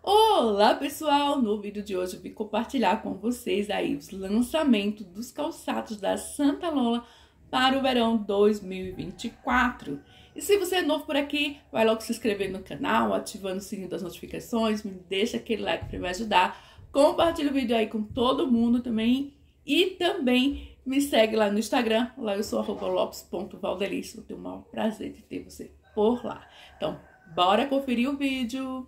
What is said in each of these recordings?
Olá pessoal, no vídeo de hoje eu vim compartilhar com vocês aí os lançamentos dos calçados da Santa Lola para o verão 2024. E se você é novo por aqui, vai logo se inscrever no canal, ativando o sininho das notificações, me deixa aquele like para me ajudar, compartilha o vídeo aí com todo mundo também e também me segue lá no Instagram, lá eu sou @lopes.valdelice, eu tenho o maior prazer de ter você por lá. Então, bora conferir o vídeo!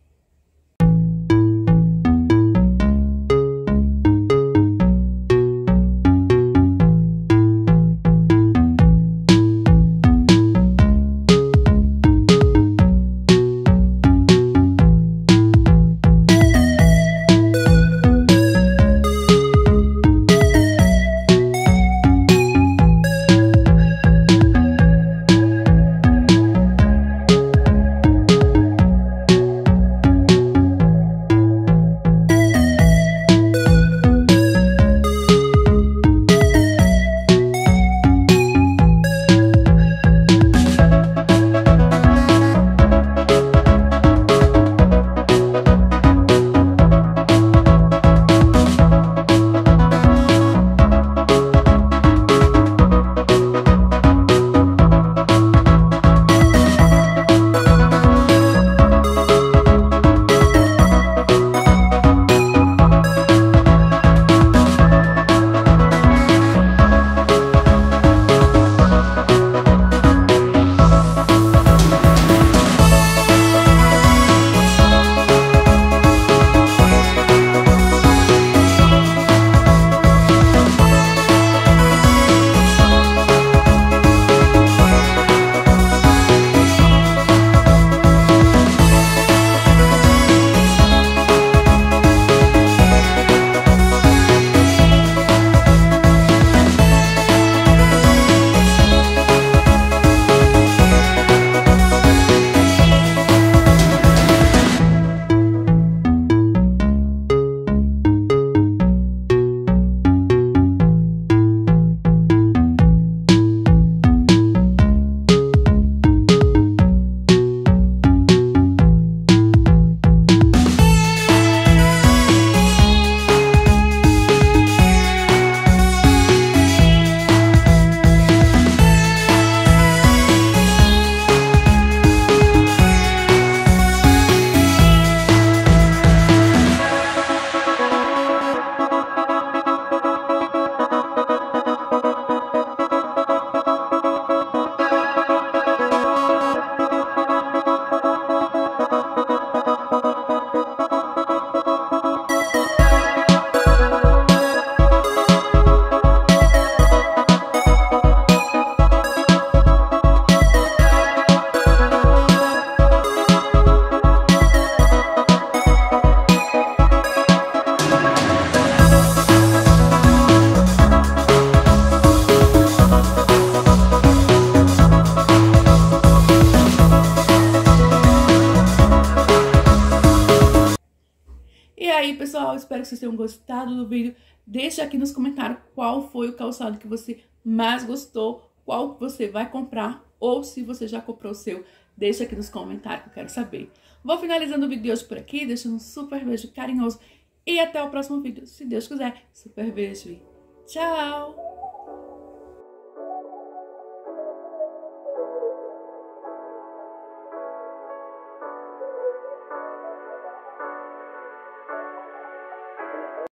E aí, pessoal, espero que vocês tenham gostado do vídeo. Deixa aqui nos comentários qual foi o calçado que você mais gostou, qual você vai comprar, ou se você já comprou o seu, deixa aqui nos comentários que eu quero saber. Vou finalizando o vídeo de hoje por aqui, deixando um super beijo carinhoso e até o próximo vídeo, se Deus quiser. Super beijo e tchau!